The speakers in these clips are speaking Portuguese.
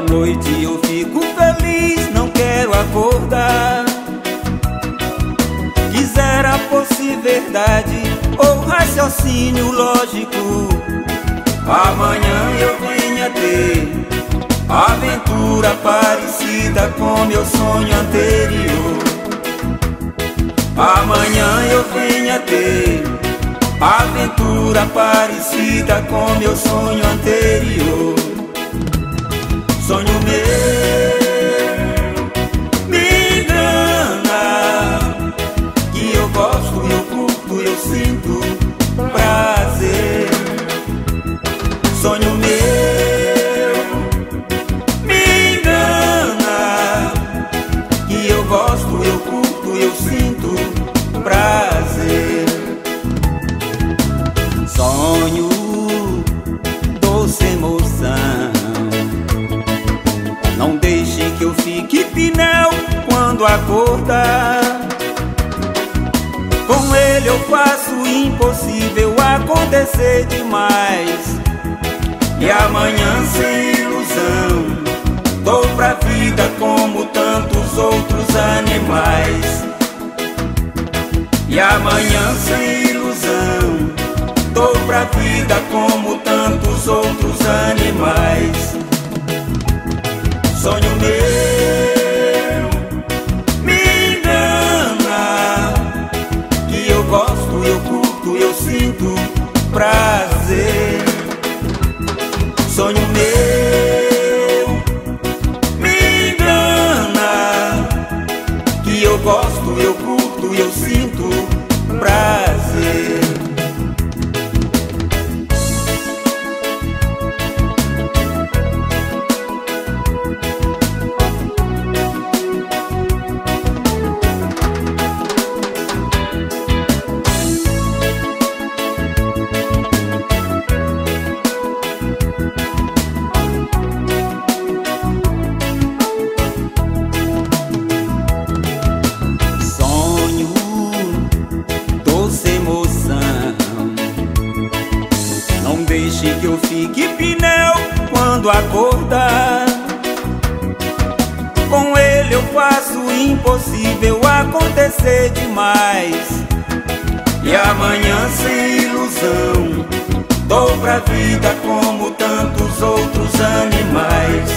noite eu fico feliz, não quero acordar. Quisera fosse verdade ou raciocínio lógico, amanhã eu venha ter aventura parecida com meu sonho anterior. Amanhã eu venha ter aventura parecida com meu sonho anterior. Sonho meu me engana, que eu gosto, eu curto, eu sinto prazer. Sonho meu me engana, que eu gosto, eu curto, eu sinto prazer. Sonho, doce emoção, não deixe que eu fique pinel quando acordar. Com ele eu faço o impossível acontecer demais. E amanhã sem ilusão dou pra vida como tantos outros animais. E amanhã sem ilusão dou pra vida como tantos outros animais. Sonho meu me engana, que eu gosto, eu curto, eu sinto prazer. Sonho meu me engana, que eu gosto, eu curto, eu sinto prazer. Que eu fique pinel quando acordar. Com ele eu faço o impossível acontecer demais. E amanhã sem ilusão dou pra vida como tantos outros animais.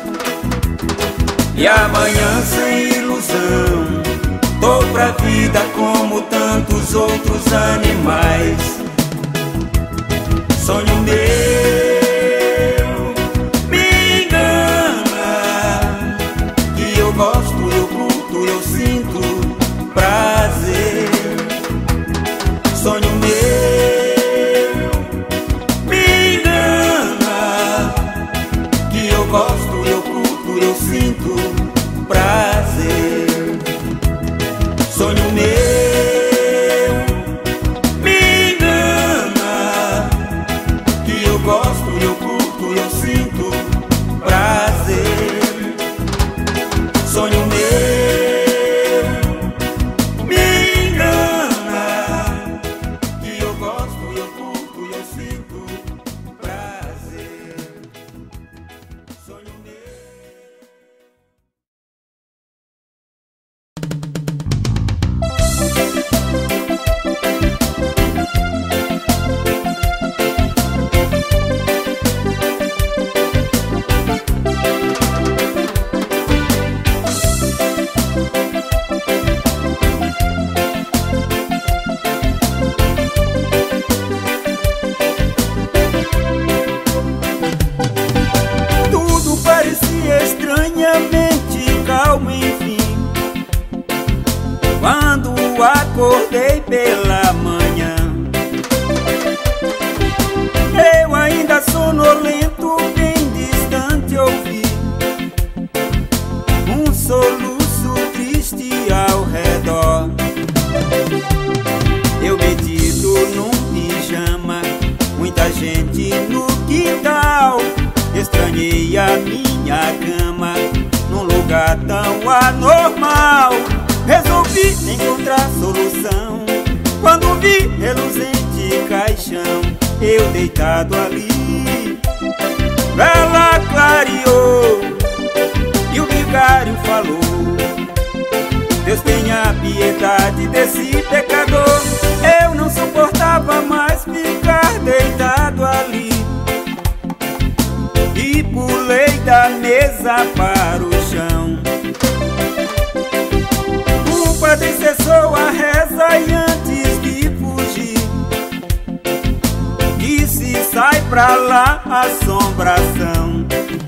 E amanhã sem ilusão dou pra vida como tantos outros animais. Sonho meu me engana, que eu gosto, eu curto, eu sinto prazer. Sonho meu me engana, que eu gosto, eu curto, eu sinto prazer. Sonho meu gosto, eu curto, eu sinto prazer. Sonho meu me engana, que eu gosto, eu curto, eu sinto prazer. Sonho meu. Quando acordei pela manhã, eu ainda sonolento, bem distante ouvi um soluço triste ao redor. Eu metido num pijama, muita gente no quintal. Estranhei a minha cama num lugar tão anormal. Resolvi encontrar solução quando vi reluzente caixão, eu deitado ali. Ela clareou diante desse pecador. Eu não suportava mais ficar deitado ali e pulei da mesa para o chão. O padre cessou a reza e antes de fugir disse: sai pra lá, assombração.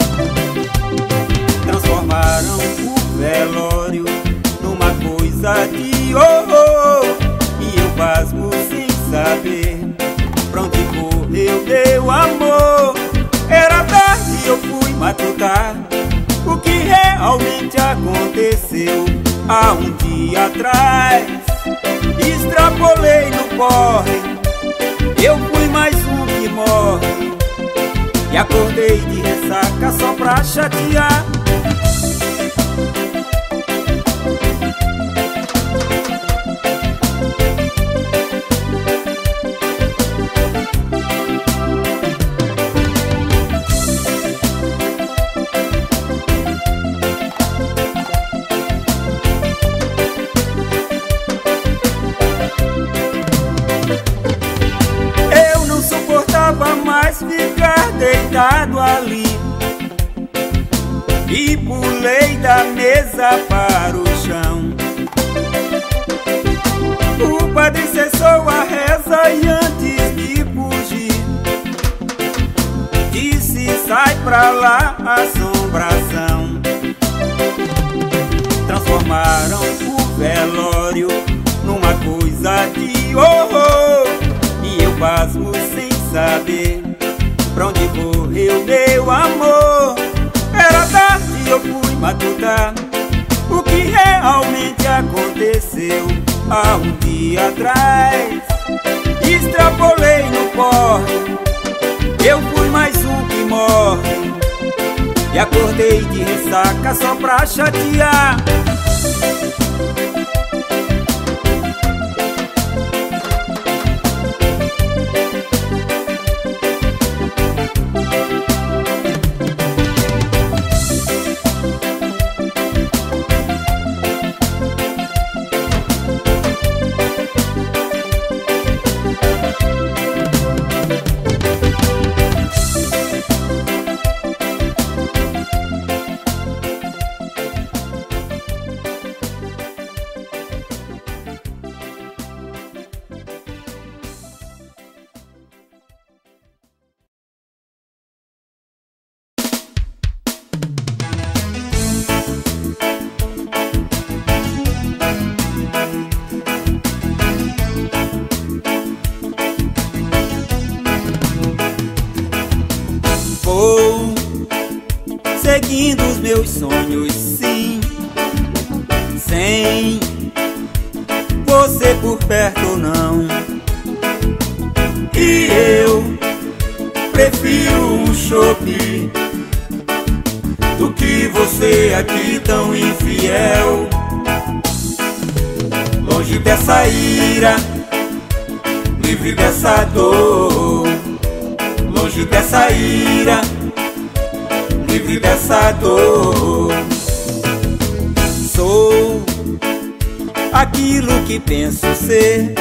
Transformaram o velório numa coisa de horror e eu pasmo sem saber pra onde correu meu amor. Era tarde e eu fui matutar o que realmente aconteceu há um dia atrás. Extrapolei no corre, eu fui mais um que morre e acordei de ressaca só pra chatear. Mais ficar deitado ali e pulei da mesa para o chão. O padre cessou a reza e antes de fugir disse: sai pra lá, assombração. Transformaram o velório numa coisa de horror e eu pasmo sem saber pra onde correu meu amor. Era tarde e eu fui matutar o que realmente aconteceu há um dia atrás. Extrapolei no corre, eu fui mais um que morre e acordei de ressaca só pra chatear. Vou seguindo os meus sonhos, sim, sem você por perto não. E eu prefiro um chope do que você aqui tão infiel. Longe dessa ira, livre dessa dor. Longe dessa ira, livre dessa dor. Sou aquilo que penso ser,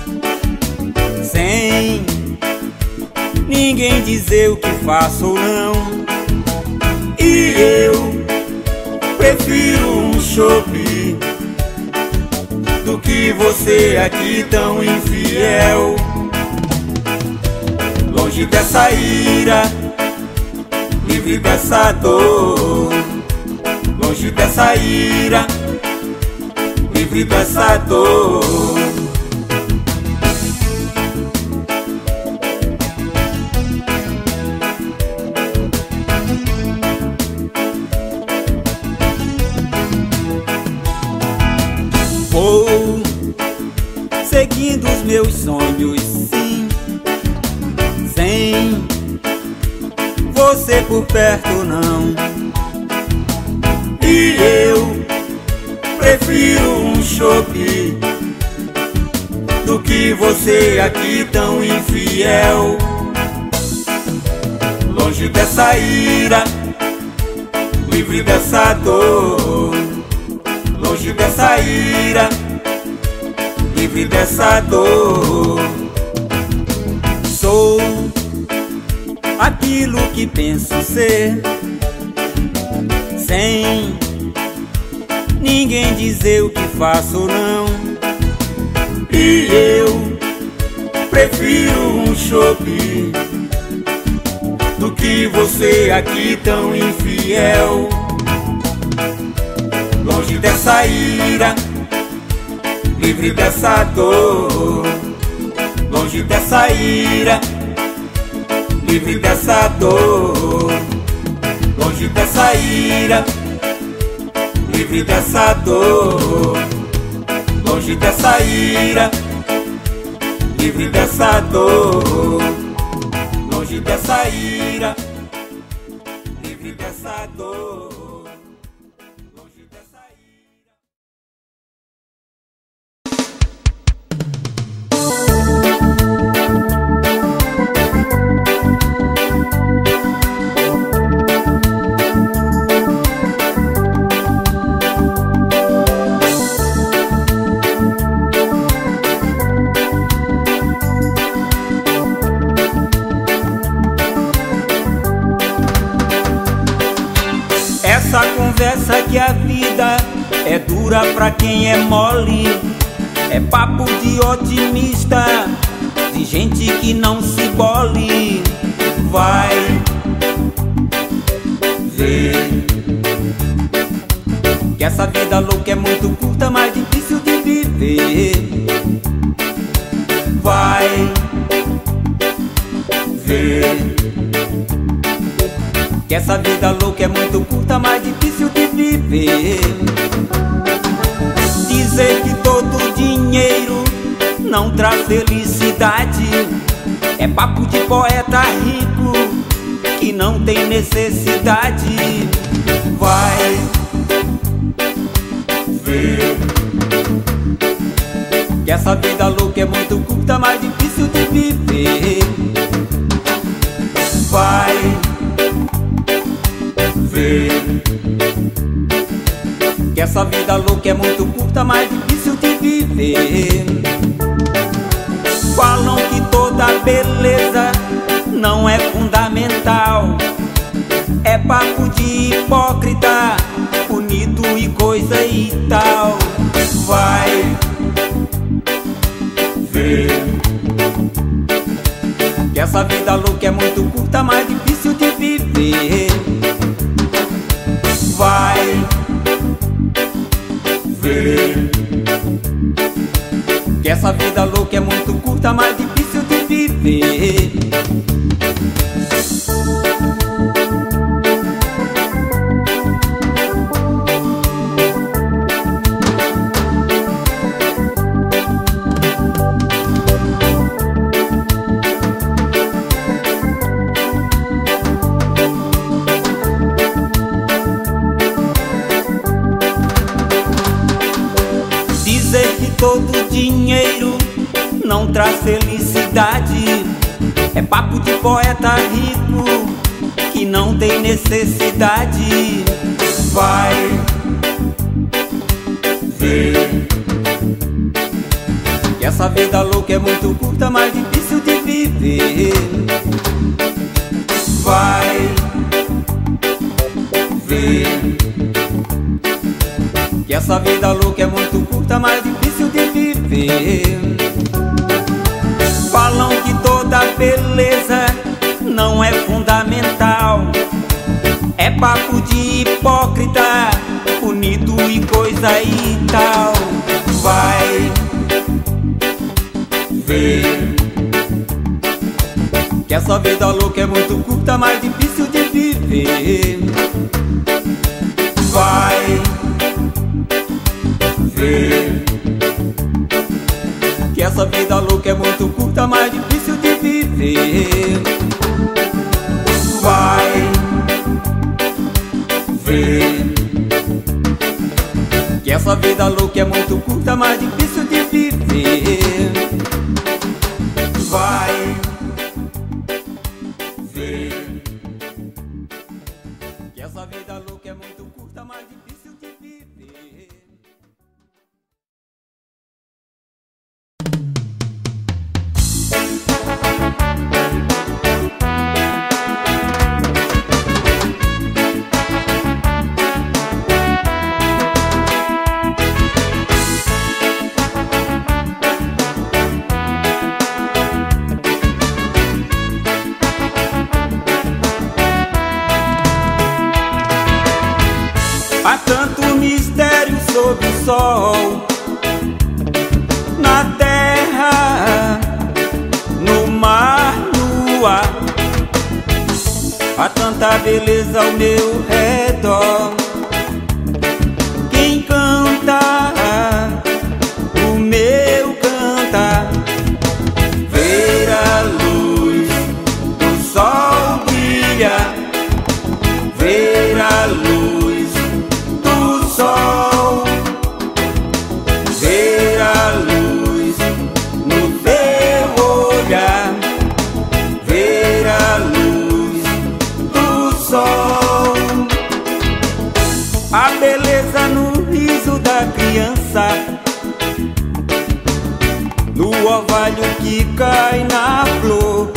sem ninguém dizer o que faço ou não. E eu prefiro um chope do que você aqui tão infiel. Longe dessa ira, livre dessa dor. Longe dessa ira, livre dessa dor. Vou seguindo os meus sonhos, sim, sem você por perto não. E eu prefiro um chope do que você aqui tão infiel. Longe dessa ira, livre dessa dor. Longe dessa ira, livre dessa dor. Sou aquilo que penso ser, sem ninguém dizer o que faço ou não. E eu prefiro um chope do que você aqui tão infiel. Longe dessa ira, livre dessa dor. Longe dessa ira, livre dessa dor. Longe dessa ira, livre dessa dor. Longe dessa ira, livre dessa dor. Longe dessa ira, livre dessa dor. Longe dessa ira. Essa conversa que a vida é dura pra quem é mole, é papo de otimista, de gente que não se bole. Vai ver que essa vida louca é muito curta, mas difícil de viver. Vai ver que essa vida louca é muito curta, mas difícil de viver. Dizer que todo dinheiro não traz felicidade é papo de poeta rico que não tem necessidade. Vai ver que essa vida louca é muito curta, mas difícil de viver. Vai ver que essa vida louca é muito curta, mas difícil de viver. Falam que toda beleza não é fundamental, é papo de hipócrita, bonito e coisa e tal. Vai ver que essa vida louca é muito curta, mas difícil de viver. Vai ver que essa vida louca é muito curta, mas difícil de viver. Dizer que todo dinheiro não traz felicidade é papo de poeta rico que não tem necessidade. Vai ver que essa vida louca é muito curta, mas difícil de viver. Vai ver que essa vida louca é muito curta, mas difícil de viver. Falam que toda beleza não é fundamental, é papo de hipócrita, bonito e coisa e tal. Vai ver que essa vida louca é muito curta, mas difícil de viver. Vai ver que essa vida louca é muito curta, mas difícil de viver. Vai ver que essa vida louca é muito curta, mas difícil de viver. Vai ver que essa vida louca é muito curta, mas difícil de viver. Há tanto mistério sob o sol, na terra, no mar, no ar. Há tanta beleza ao meu redor. Quem canta o meu cantar, ver a luz do sol brilhar, ver a luz do sol, ver a luz no teu olhar, ver a luz do sol. A beleza no riso da criança, no orvalho que cai na flor,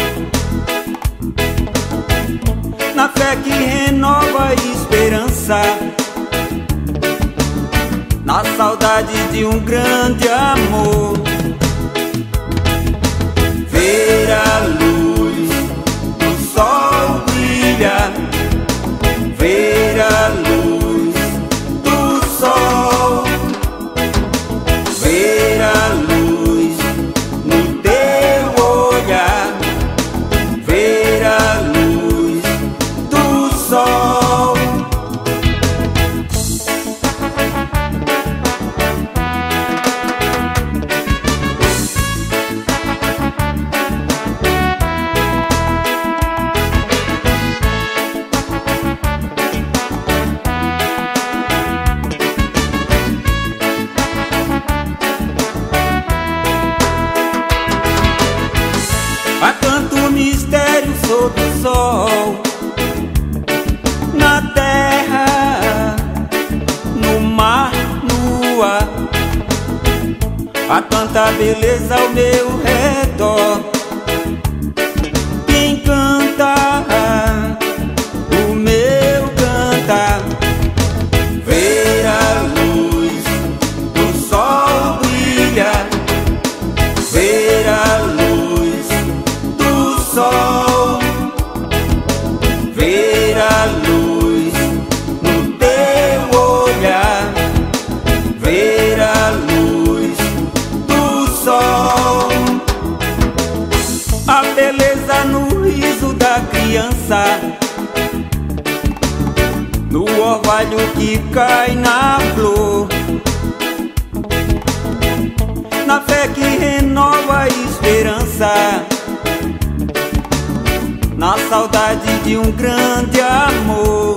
na fé que renova a esperança, na saudade de um grande amor. Ver a luz do sol brilhar, ver a luz do sol, ver a luz no teu olhar, ver a luz do sol. Há tanto mistério sob o sol, na terra, no mar, no ar. Há tanta beleza ao meu redor. Quem canta o meu cantar, ver a luz do sol brilhar, ver a luz do sol, ver a luz no teu olhar, ver a luz do sol. A beleza no riso da criança, no orvalho que cai na flor, na fé que renova a esperança, na saudade de um grande amor.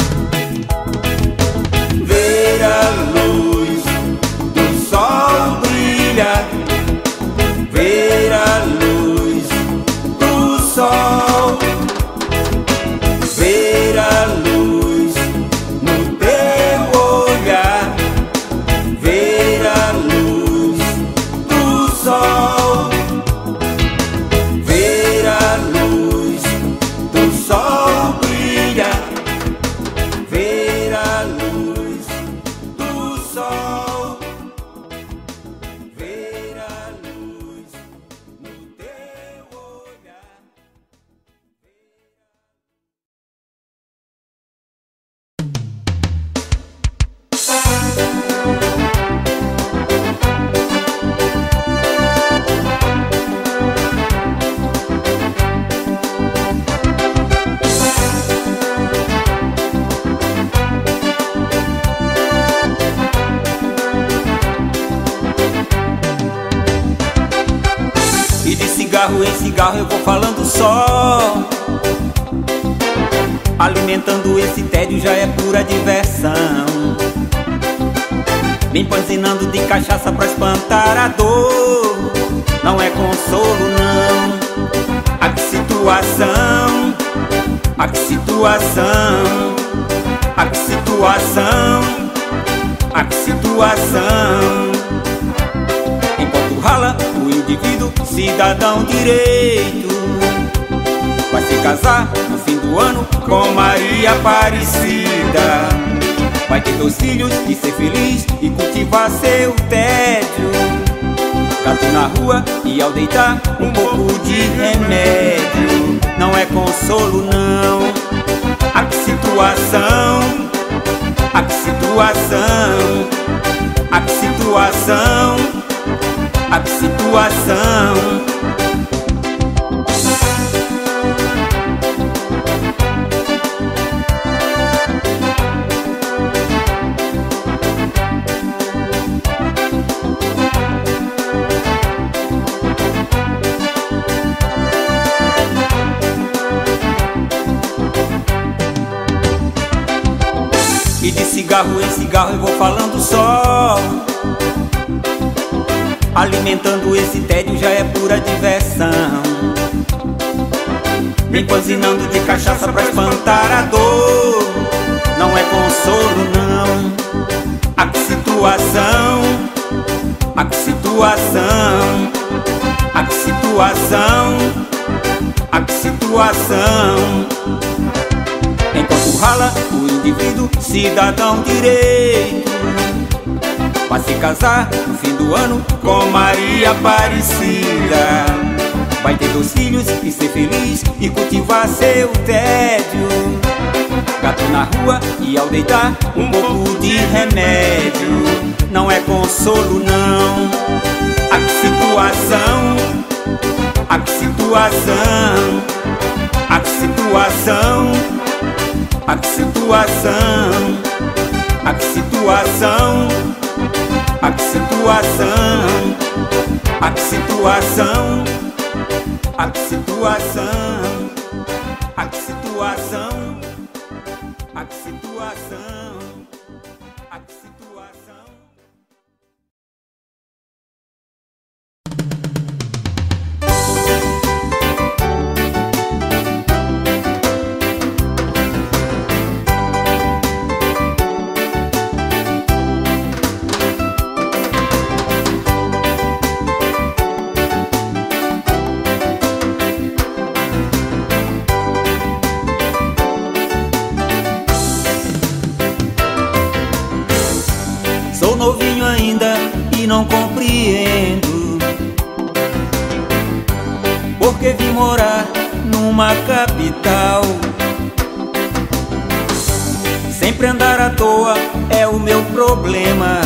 Ver a luz do sol brilhar, ver a luz do sol, ver a luz no teu olhar, ver a luz do sol, ver a luz do sol brilhar, ver a luz do sol, ver a luz no teu olhar. E de cigarro em cigarro eu vou falando só, alimentando esse tédio já é pura diversão, me empanzinando de cachaça pra espantar a dor. Não é consolo não, a que situação, a que situação, a que situação, a que situação. Enquanto rala o indivíduo, cidadão direito, vai se casar no fim do ano com Maria Aparecida, vai ter 2 filhos e ser feliz e cultivar seu tédio, gato na rua e ao deitar um pouco de remédio. Não é consolo não, a que situação, a que situação. situação, a que situação, a que situação. E de cigarro em cigarro eu vou falando só, alimentando esse tédio já é pura diversão. Me empanzinando de cachaça pra espantar a dor, não é consolo não. A que situação, a que situação, a que situação, a que situação. Enquanto rala o indivíduo, cidadão direito, vai se casar no fim do ano com Maria Aparecida. Vai ter 2 filhos e ser feliz e cultivar seu tédio. Gato na rua e ao deitar um pouco de remédio, não é consolo não. A que situação, a que situação, a que situação, a que situação, a que situação, a que situação, a que situação, a que situação, a que situação, a que situação, a que situação. Sou novinho ainda e não compreendo porque vim morar numa capital. Sempre andar à toa é o meu problema.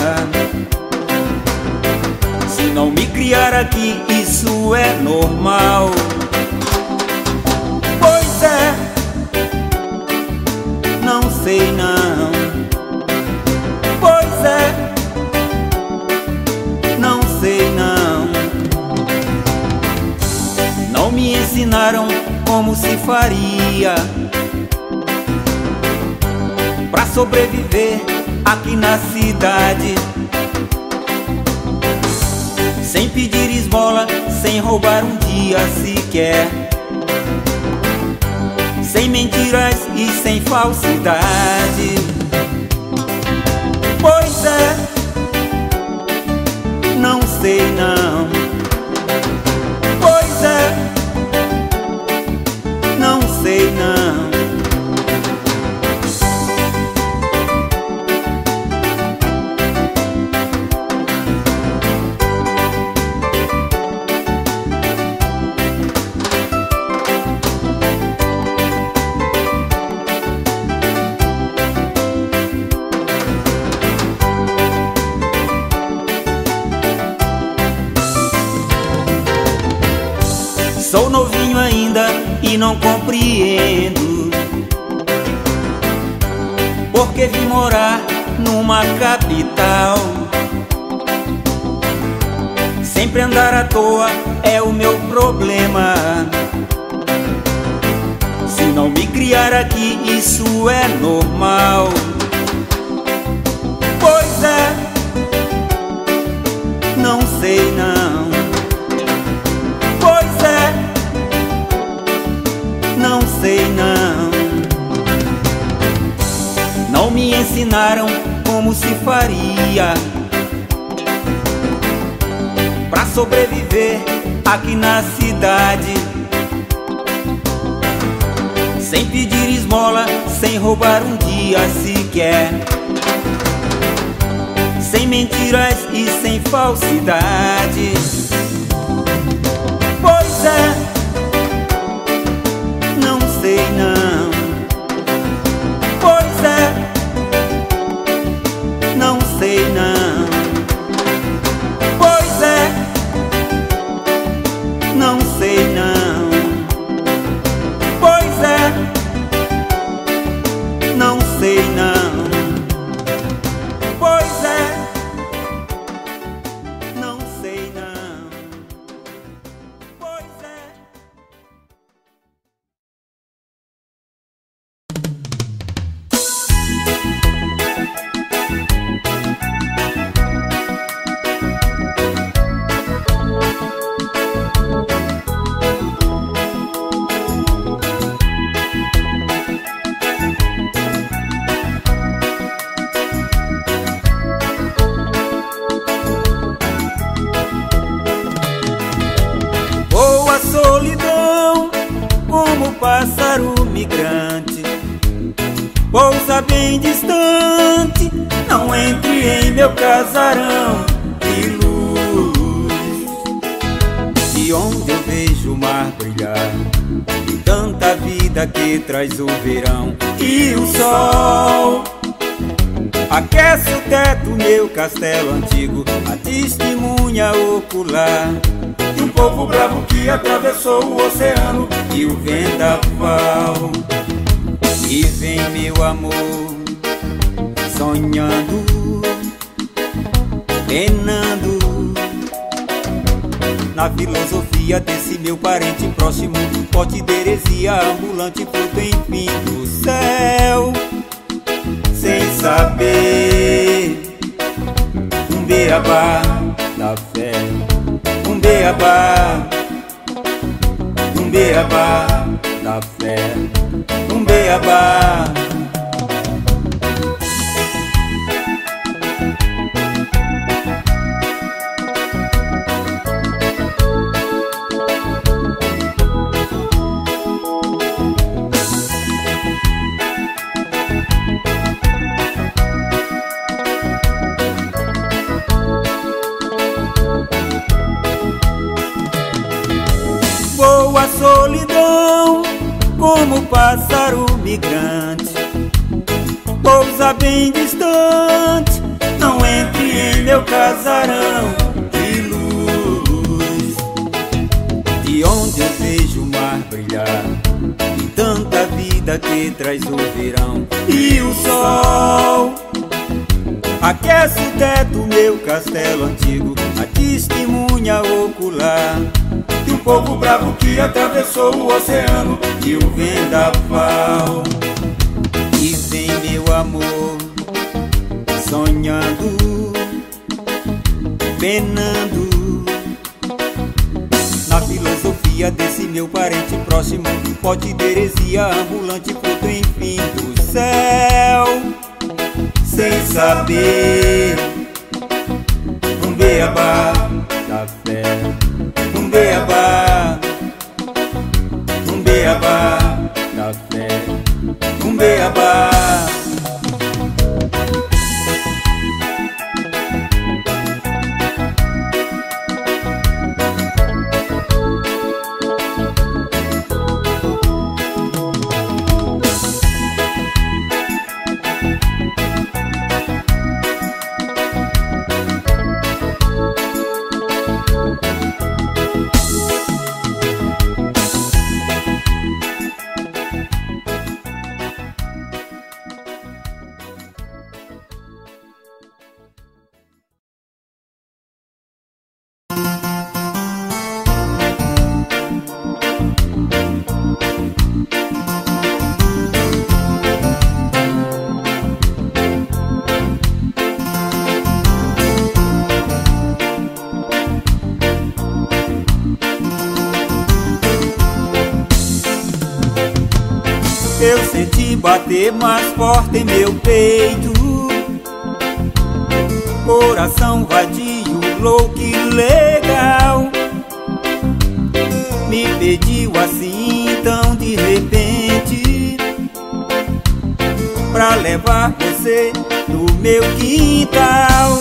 Se não me criar aqui, isso é normal. Pois é, não sei não. Pois é, não sei não. Não me ensinaram como se faria pra sobreviver aqui na cidade, sem pedir esmola, sem roubar um dia sequer, sem mentiras e sem falsidade. Pois é, não sei não. Pois é, não sei não. Sou novinho ainda e não compreendo porque vim morar numa capital. Sempre andar à toa é o meu problema. Se não me criar aqui, isso é normal. Pois é, não sei não. Pois é, não sei não. Não me ensinaram como se faria pra sobreviver aqui na cidade, sem pedir esmola, sem roubar um dia sequer, sem mentiras e sem falsidade. Pois é, não sei não. Pois é, pousa bem distante, não entre em meu casarão de luz. De onde eu vejo o mar brilhar, e tanta vida que traz o verão e o sol aquece o teto, meu castelo antigo, a testemunha ocular de um povo bravo que atravessou o oceano e o vendaval. E vem meu amor, sonhando, penando na filosofia desse meu parente próximo, pote de heresia ambulante, fruto enfim do céu. Sem saber, um beabá da fé, um beabá da fé, um beabá. Voa a solidão como pássaro migrante, pousa bem distante, não entre em meu casarão de luz. De onde eu vejo o mar brilhar, e tanta vida que traz o verão e o sol aquece o teto, meu castelo antigo, a testemunha ocular de um povo bravo que atravessou o oceano e o vendaval. E vem meu amor, sonhando, penando na filosofia desse meu parente próximo, pote de heresia ambulante, fruto enfim do céu. Sem saber, um beabá da fé, um beabá da fé, um beabá. Eu senti bater mais forte em meu peito, coração vadio, louco e legal. Me pediu assim tão de repente pra levar você no meu quintal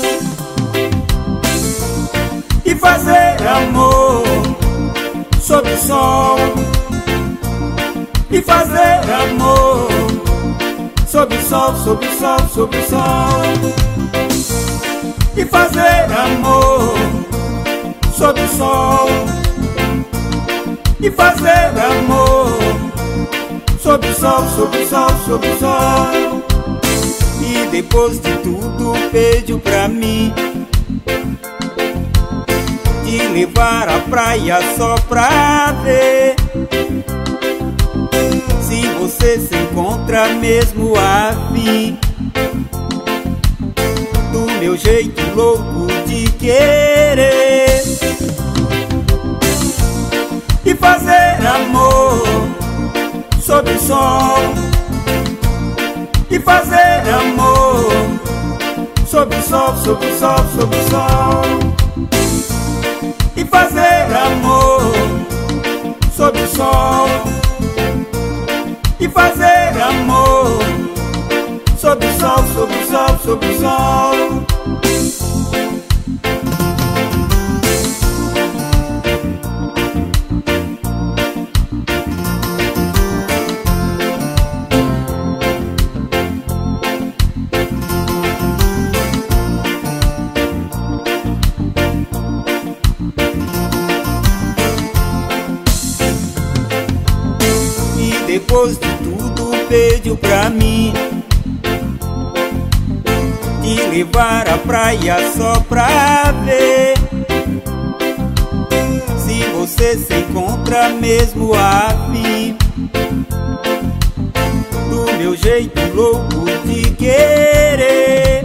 e fazer amor sob o sol, e fazer amor sob o sol, sob o sol, sob o sol, e fazer amor sob o sol, e fazer amor sob o sol, sob o sol, sob o sol. E depois de tudo pediu pra mim de levar à praia só pra ver se você se encontra mesmo afim do meu jeito louco de querer, e fazer amor sob o sol, e fazer amor sob o sol, sob o sol, sob o sol, e fazer amor sob o sol, e fazer amor sob o sol, sob o sol, sob o sol. Depois de tudo pediu pra mim te levar à praia só pra ver se você se encontra mesmo afim do meu jeito louco de querer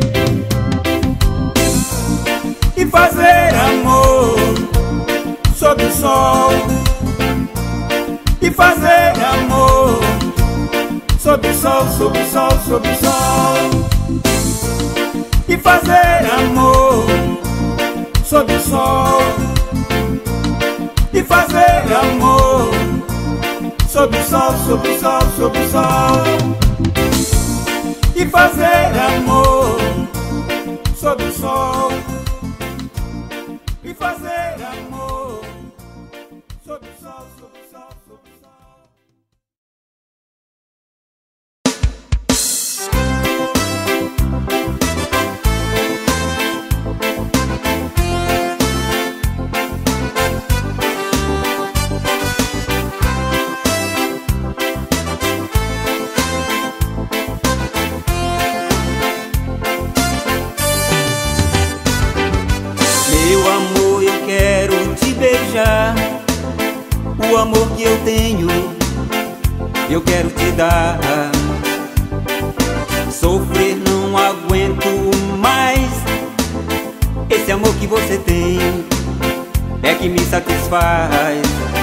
e fazer amor sob o sol. E fazer amor sob o sol, sob o sol, sob o sol. E fazer amor sob o sol. E fazer amor sob o sol, sob o sol, sob o sol. E fazer amor sob o sol. E fazer amor sob o sol, sob o sol, sob o sol. Meu amor, eu quero te beijar. O amor que eu tenho, eu quero te dar. Sofrer não aguento mais. Esse amor que você tem é que me satisfaz.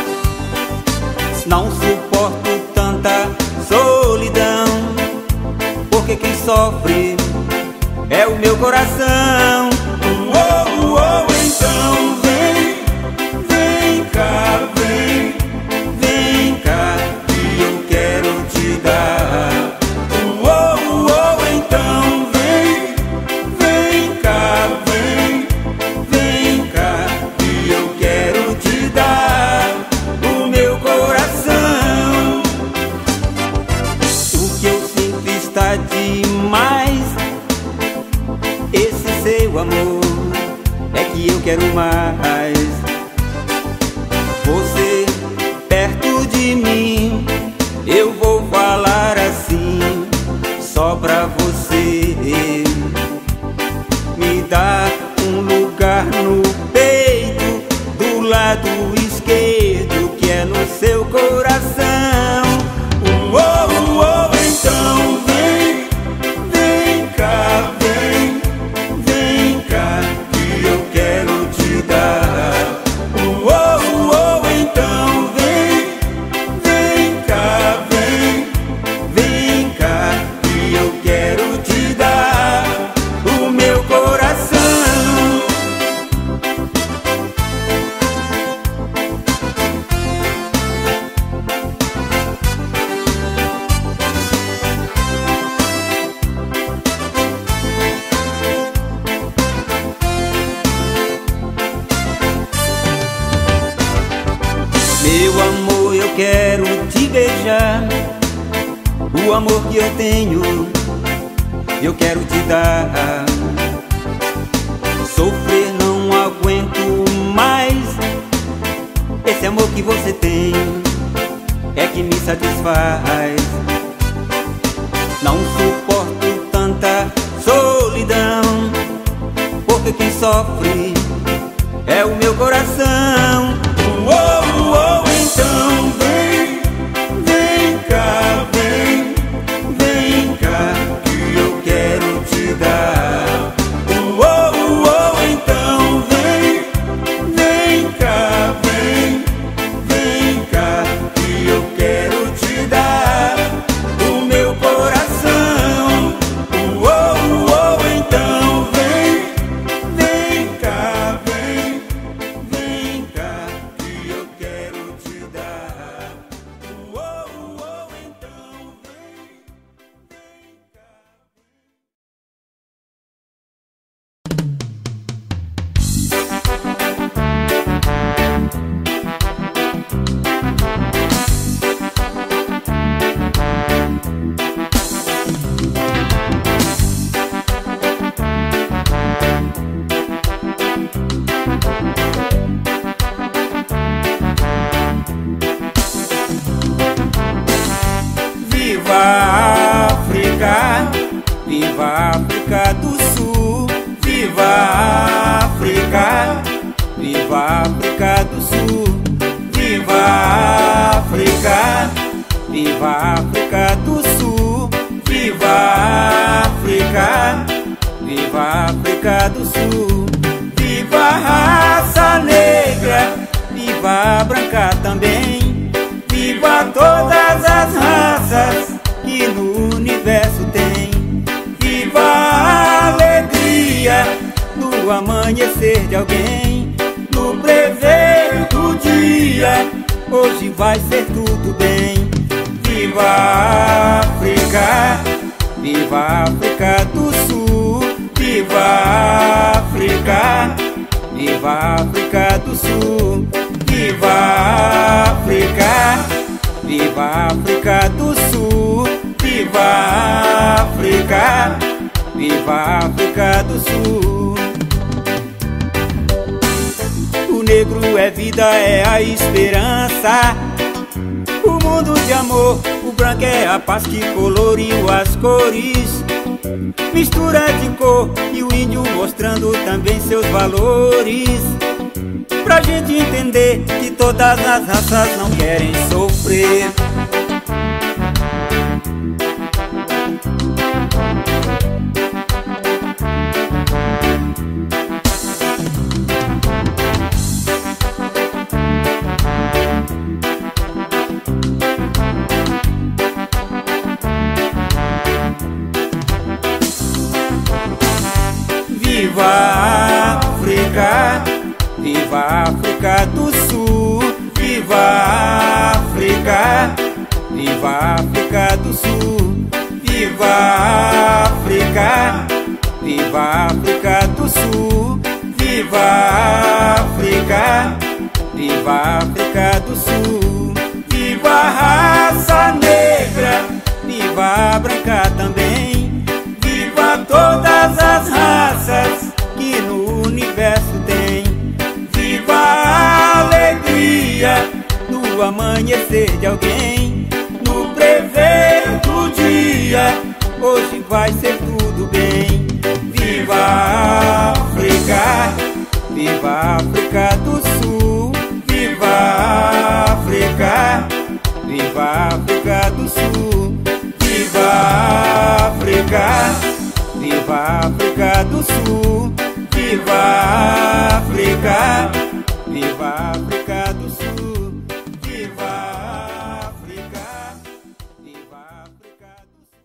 Não suporto tanta solidão, porque quem sofre é o meu coração. Oh, oh, então vem cá, vem cá, que eu quero te dar. Oh, oh, então vem cá, vem cá, que eu quero te dar o meu coração. O que eu sinto está demais. Esse seu amor é que eu quero mais. Você perto de mim, eu vou falar assim, só pra você me dar um lugar no peito, do lado esquerdo, que é no seu coração. Oh, oh, oh, então vem cá, vem cá, que eu quero te dar. Oh, oh, oh, então vem cá, vem cá, que eu quero te dar o meu coração. Meu amor, eu quero te beijar. O amor que eu tenho, eu quero te dar. Sofrer não aguento mais. Esse amor que você tem é que me satisfaz. Não suporto tanta solidão, porque quem sofre é o meu coração. Oh, oh, então vem cá, vem cá, que eu quero te dar. Oh, oh, então vem cá, vem cá, que eu quero te dar o meu coração. Oh, oh, então vem cá. África do Sul, viva a África, viva a África do Sul, viva a África, viva a África do Sul, viva a África, viva a África do Sul, viva a raça negra, viva a branca também, viva todas as raças que no universo tem, viva a alegria no amanhecer de alguém, no prever do dia, hoje vai ser tudo bem. Viva a África, viva a África do Sul, viva a África, viva a África do Sul, viva a África, viva a África do Sul, viva a África, viva a África do Sul. O negro é vida, é a esperança, o mundo de amor, o branco é a paz que coloriu as cores, mistura de cor e o índio mostrando também seus valores, pra gente entender que todas as raças não querem sofrer. Viva a África, viva a África do Sul, viva a África, viva a África do Sul, viva a África, viva a África do Sul, viva a África, viva a África do Sul, viva a raça negra, viva a branca também, viva todas as raças que no universo tem, viva a alegria no amanhecer de alguém, no prever do dia, hoje vai ser tudo bem. Viva a África, viva a África do Sul, viva a África, viva a África do Sul, viva a África, viva a África do Sul, viva a África, viva a África do Sul, viva a África, viva a África do Sul.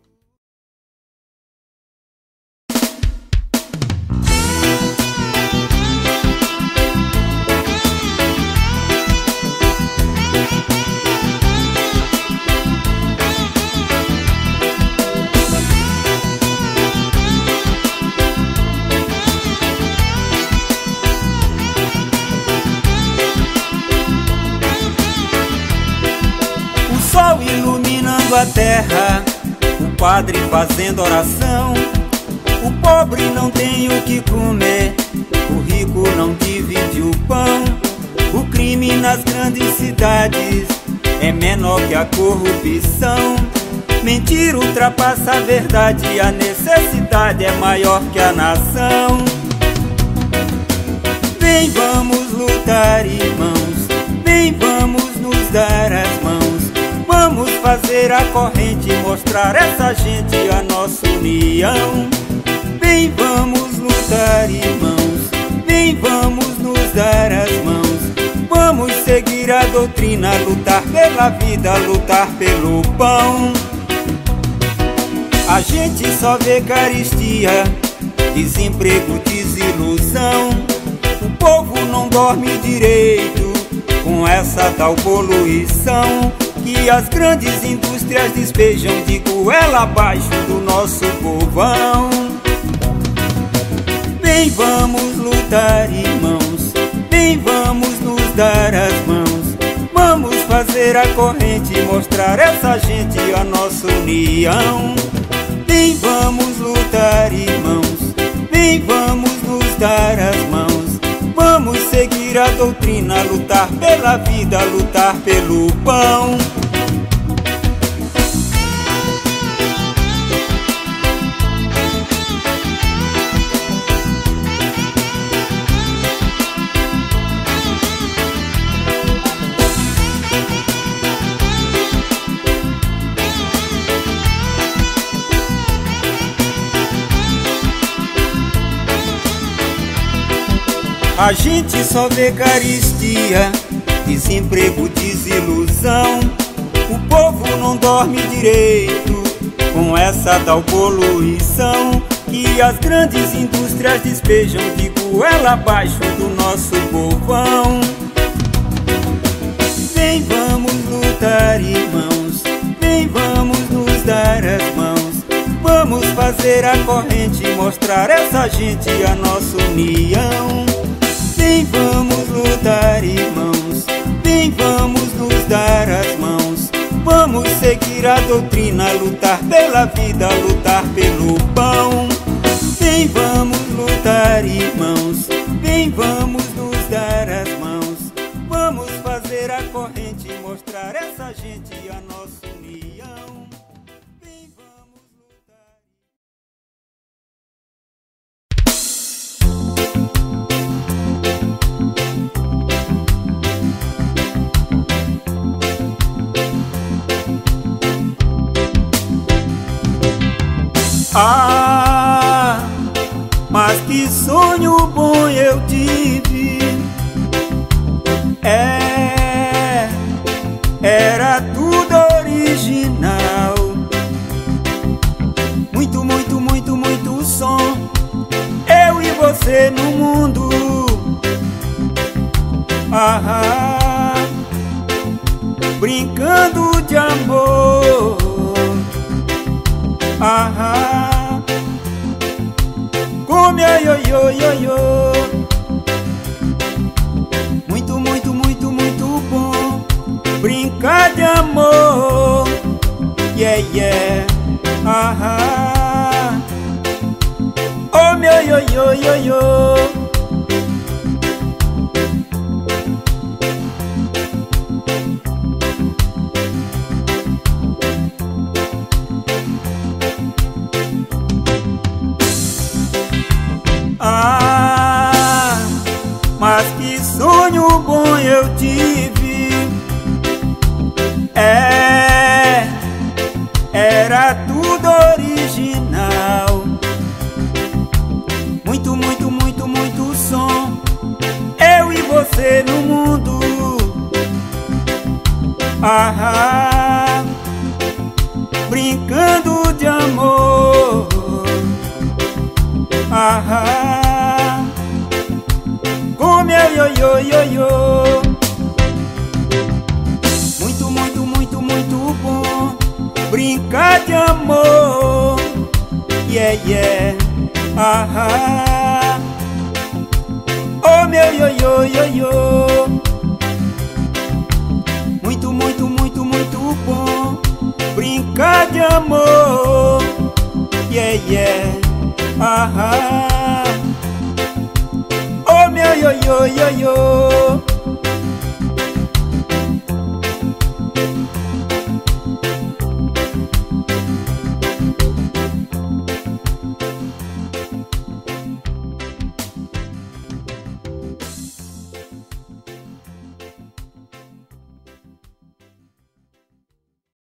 Sol iluminando a terra, o padre fazendo oração, o pobre não tem o que comer, o rico não divide o pão, o crime nas grandes cidades é menor que a corrupção, mentira ultrapassa a verdade, a necessidade é maior que a nação. Vem, vamos lutar, irmãos, vem, vamos nos dar as mãos, vamos fazer a corrente, mostrar essa gente a nossa união. Vem, vamos lutar, irmãos, vem, vamos nos dar as mãos, vamos seguir a doutrina, lutar pela vida, lutar pelo pão. A gente só vê carestia, desemprego, desilusão, o povo não dorme direito com essa tal poluição que as grandes indústrias despejam de goela abaixo do nosso povão. Vem, vamos lutar, irmãos, vem, vamos nos dar as mãos, vamos fazer a corrente, mostrar essa gente a nossa união. Vem, vamos lutar, irmãos, vem, vamos nos dar as mãos, vamos seguir a doutrina, lutar pela vida, lutar pelo pão. A gente só vê caristia, desemprego, desilusão. O povo não dorme direito com essa tal poluição que as grandes indústrias despejam de goela abaixo do nosso povão. Vem, vamos lutar, irmãos, vem, vamos nos dar as mãos. Vamos fazer a corrente e mostrar essa gente a nossa união. Vem, vamos lutar, irmãos, vem, vamos nos dar as mãos. Vamos seguir a doutrina, lutar pela vida, lutar pelo pão. Vem, vamos lutar, irmãos, vem, vamos nos dar as mãos. Vamos fazer a corrente e mostrar essa gente a nossa união. Vem, vamos lutar. Ah, mas que sonho bom eu tive. Era tudo original. Muito, muito, muito, muito som. Eu e você no mundo. Ah, brincando de amor. Ah, come yo, muito, muito, muito, muito bom brincar de amor. Yeah, yeah. Ah, oh meu yo. Ah, mas que sonho bom eu tive. Era tudo original. Muito, muito, muito, muito som. Eu e você no mundo. Ah, brincando de amor. Ah, come yo. Muito, muito, muito, muito bom brincar de amor. Yeah, yeah. Ah, oh meu yo. Muito, muito, muito, muito bom brincar de amor. Yeah, yeah. Ah, oh meu yo.